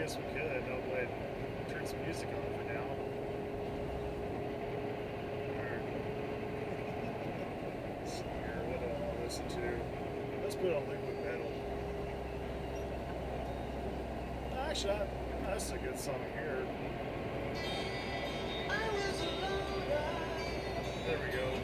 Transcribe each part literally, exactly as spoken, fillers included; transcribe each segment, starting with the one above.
guess we could. I'll go ahead and turn some music on for now. Let's see here, what do I want to listen to? Let's put on liquid metal. Actually, I, that's a good song here. There we go.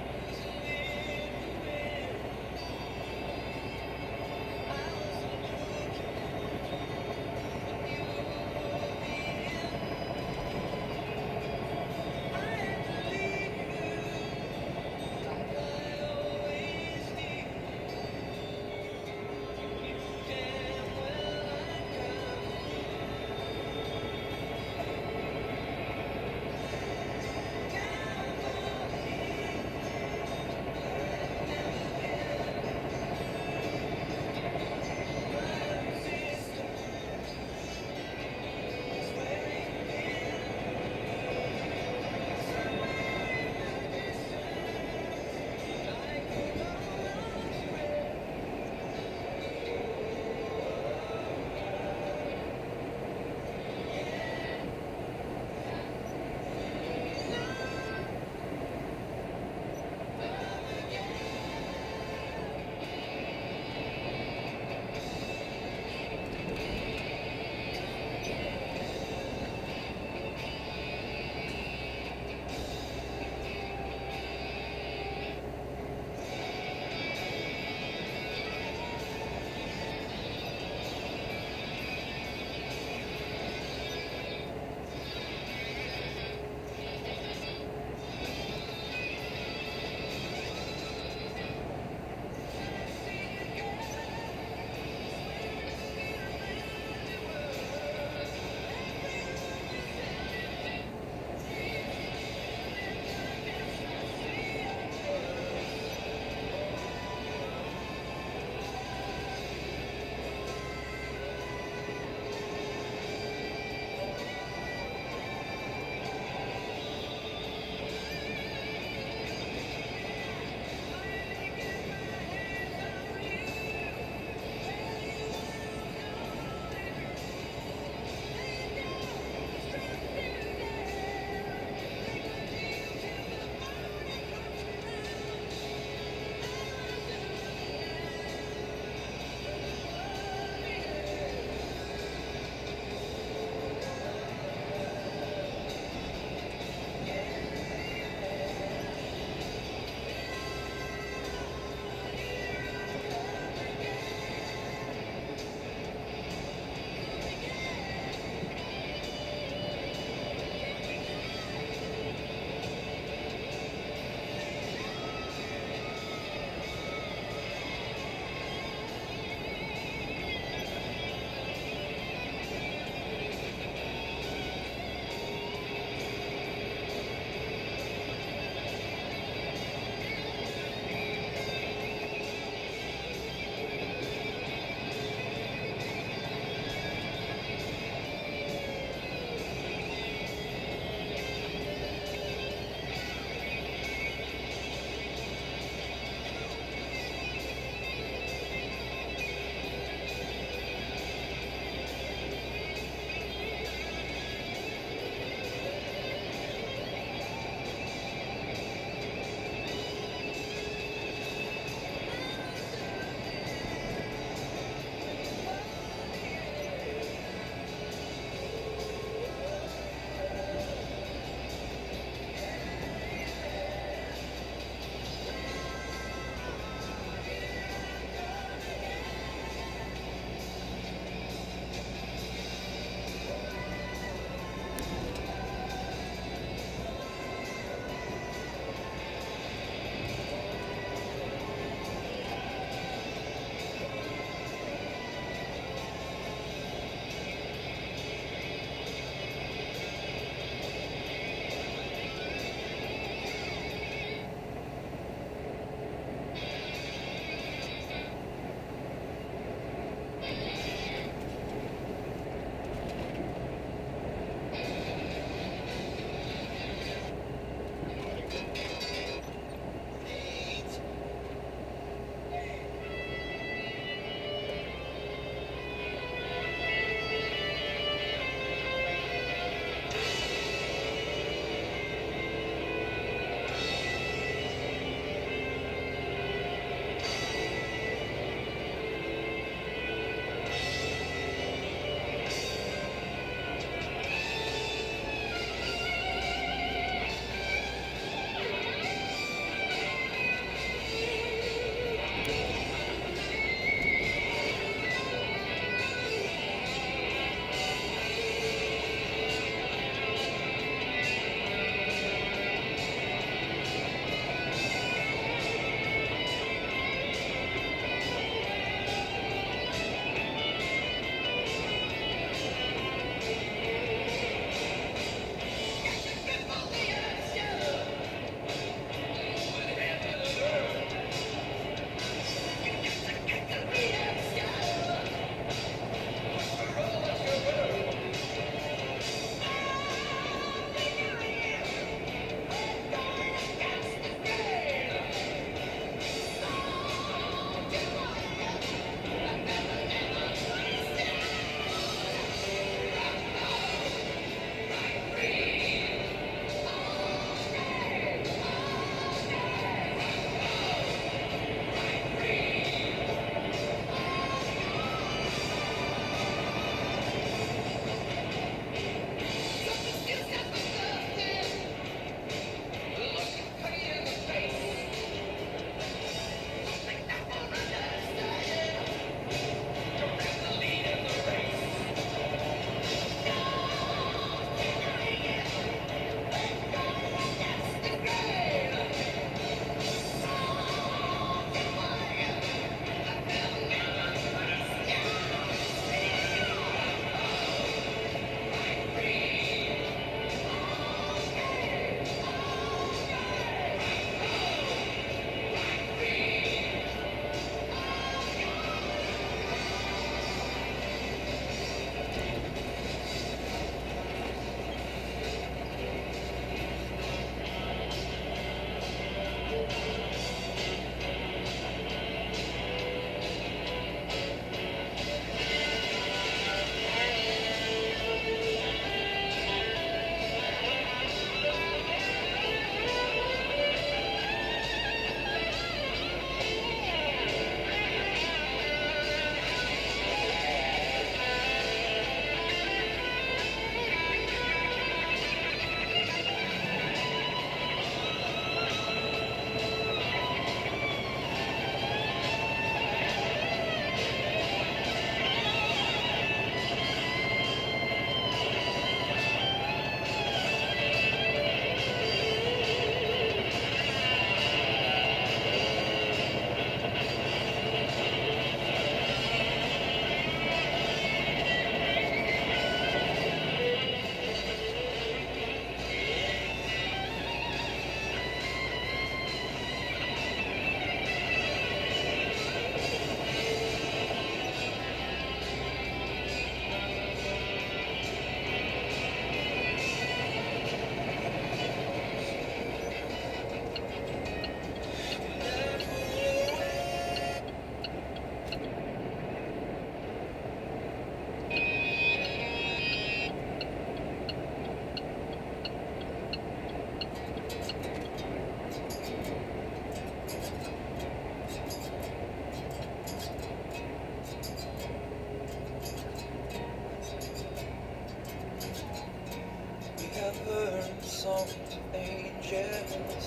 heard songs of angels.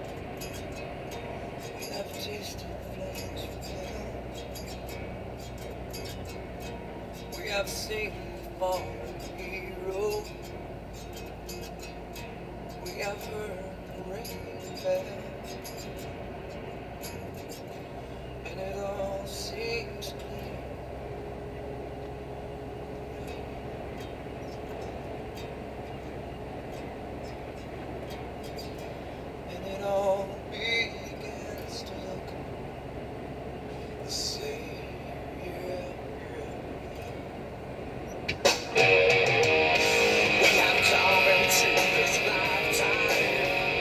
We have tasted flames from hell. We have seen the fallen hero. We have heard the ringing bell. And it all seems clear. And it all begins to look the same. We have come into this lifetime.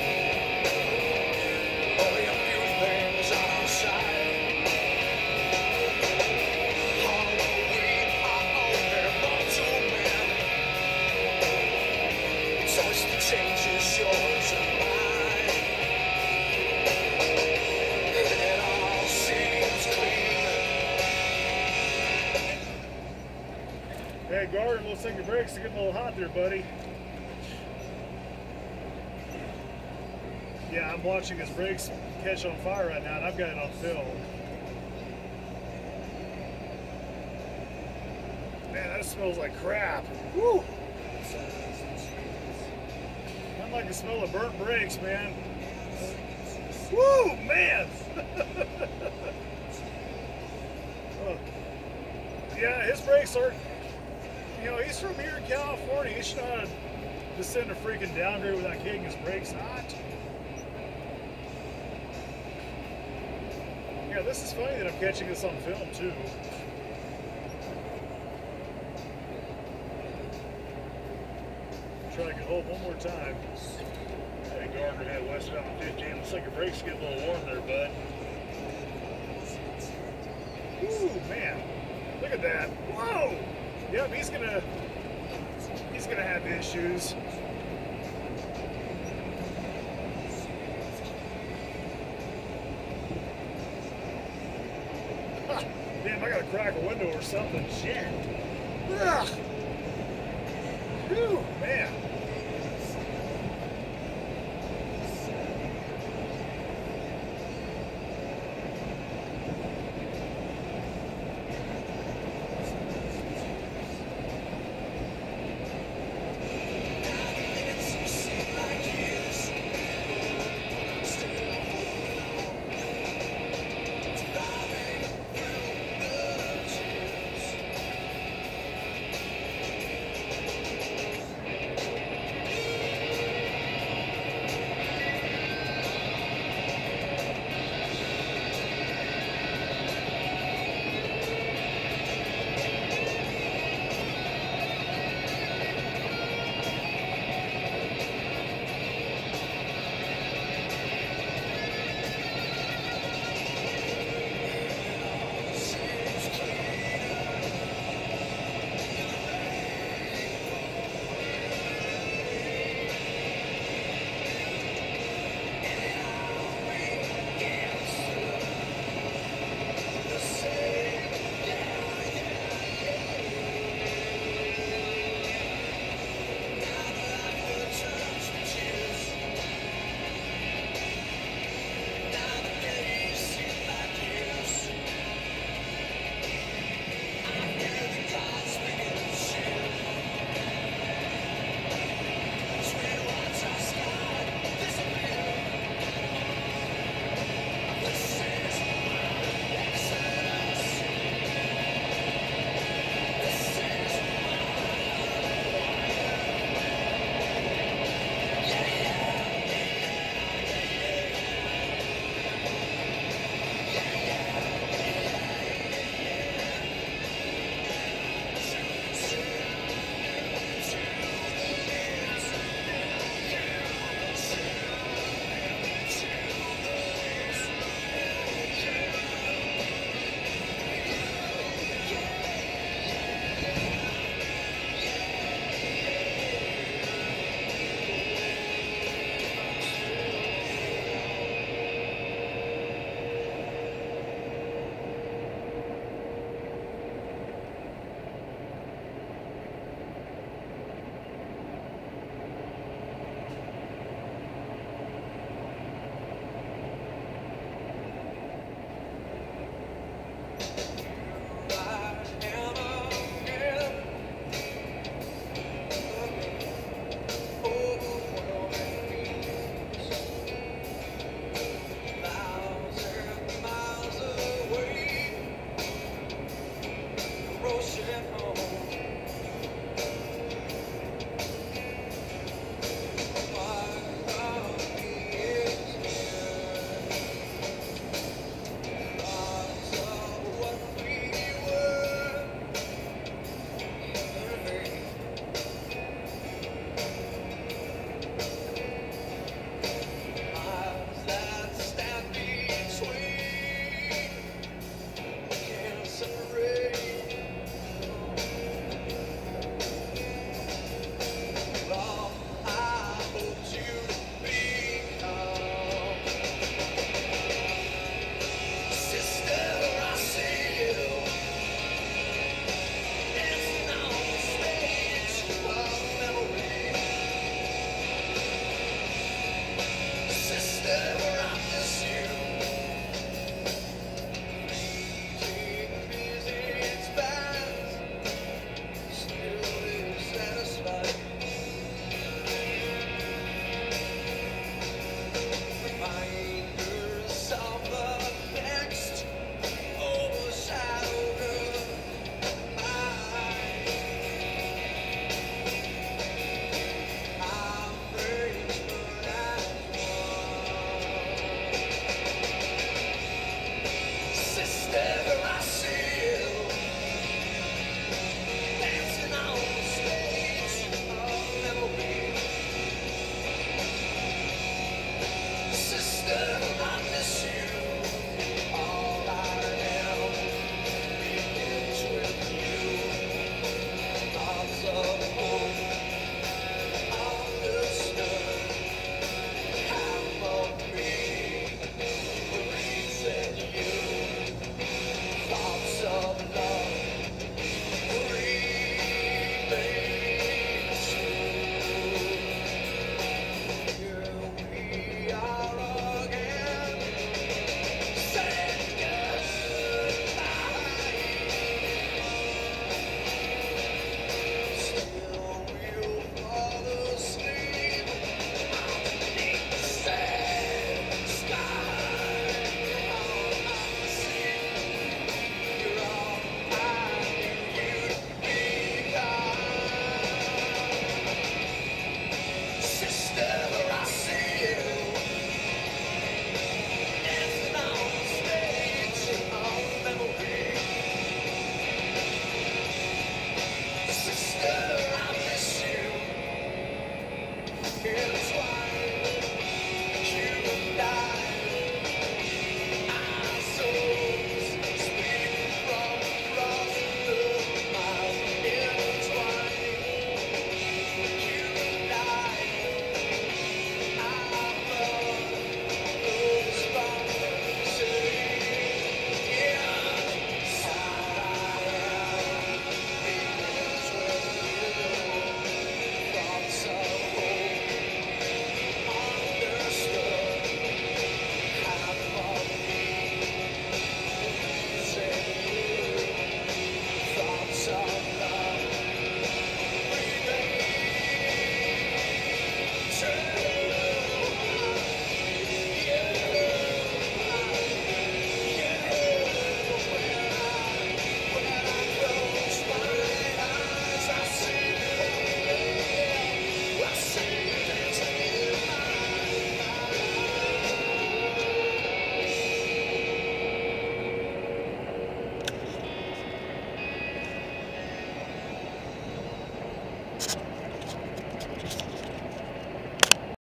Only a few things on our side. Although we are only mortal men, the choice to change is yours and mine. And it all seems clean. Hey, Gordon, looks like your brakes are getting a little hot there, buddy. Yeah, I'm watching his brakes catch on fire right now, and I've got it on film. Man, that smells like crap. Woo! Not like the smell of burnt brakes, man. Woo, man! Oh. Yeah, his brakes are, you know, he's from here in California. He should not descend a freaking downgrade without getting his brakes hot. Yeah, this is funny that I'm catching this on film too. Try to get hold one more time. Hey, Gardner had Westbound fifteen. Looks like your brakes get a little warm there, bud. Ooh, man. Look at that. Whoa! Yep, he's gonna he's gonna have issues. Damn, I gotta crack a window or something. Shit. Ugh.